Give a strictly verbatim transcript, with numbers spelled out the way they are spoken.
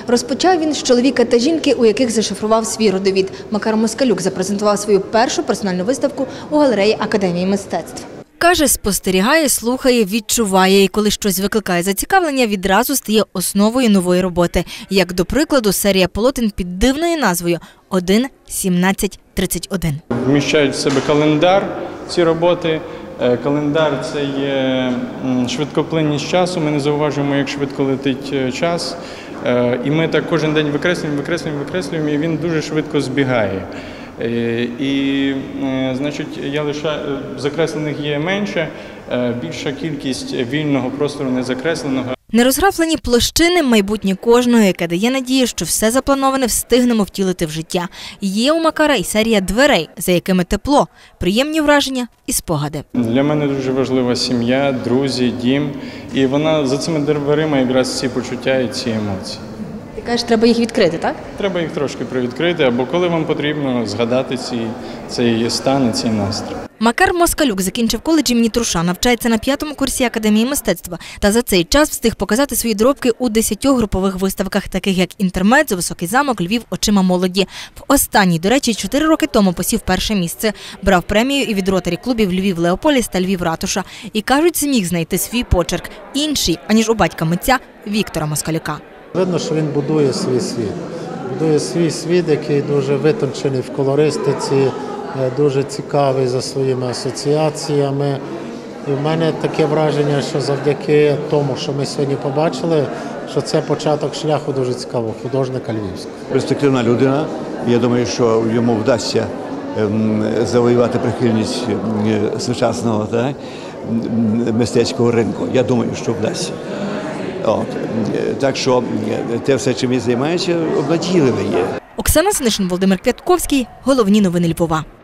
Розпочав він з чоловіка та жінки, у яких зашифрував свій родовід. Макар Москалюк запрезентував свою першу персональну виставку у галереї Академії мистецтв. Каже, спостерігає, слухає, відчуває і коли щось викликає зацікавлення, відразу стає основою нової роботи. Як, до прикладу, серія полотен під дивною назвою «один сімнадцять тридцять один». Вміщають в себе календар ці роботи. Календар – це є швидкоплинність часу, ми не зауважуємо, як швидко летить час. І ми так кожен день викреслюємо, викреслюємо, викреслюємо, і він дуже швидко збігає. І, значить, я лише закреслених є менше, більша кількість вільного простору незакресленого. Нерозграфлені площини – майбутнє кожного, яке дає надію, що все заплановане встигнемо втілити в життя. Є у Макара і серія дверей, за якими тепло, приємні враження і спогади. Для мене дуже важлива сім'я, друзі, дім. І вона за цими дверима якраз ці почуття і ці емоції. Ти кажеш, треба їх відкрити, так? Треба їх трошки привідкрити, або коли вам потрібно згадати ці, цей стан і цей настрій. Макар Москалюк закінчив коледж імені Труша, навчається на п'ятому курсі Академії мистецтва. Та за цей час встиг показати свої доробки у десятьох групових виставках, таких як «Інтермедзо», «Високий замок», «Львів очима молоді». В останній, до речі, чотири роки тому посів перше місце. Брав премію і від ротарі-клубів «Львів Леополіс» та «Львів Ратуша». І, кажуть, зміг знайти свій почерк, інший, аніж у батька митця Віктора Москалюка. Видно, що він будує свій світ. Будує свій світ, який дуже витончений в колористиці, дуже цікавий за своїми асоціаціями. І в мене таке враження, що завдяки тому, що ми сьогодні побачили, що це початок шляху дуже цікавого художника львівського. Перспективна людина. Я думаю, що йому вдасться завоювати прихильність сучасного так, мистецького ринку. Я думаю, що вдасться. От. Так що те все, чим він займається, обнадійливе є. Оксана Синишин, Володимир Квятковський. Головні новини Львова.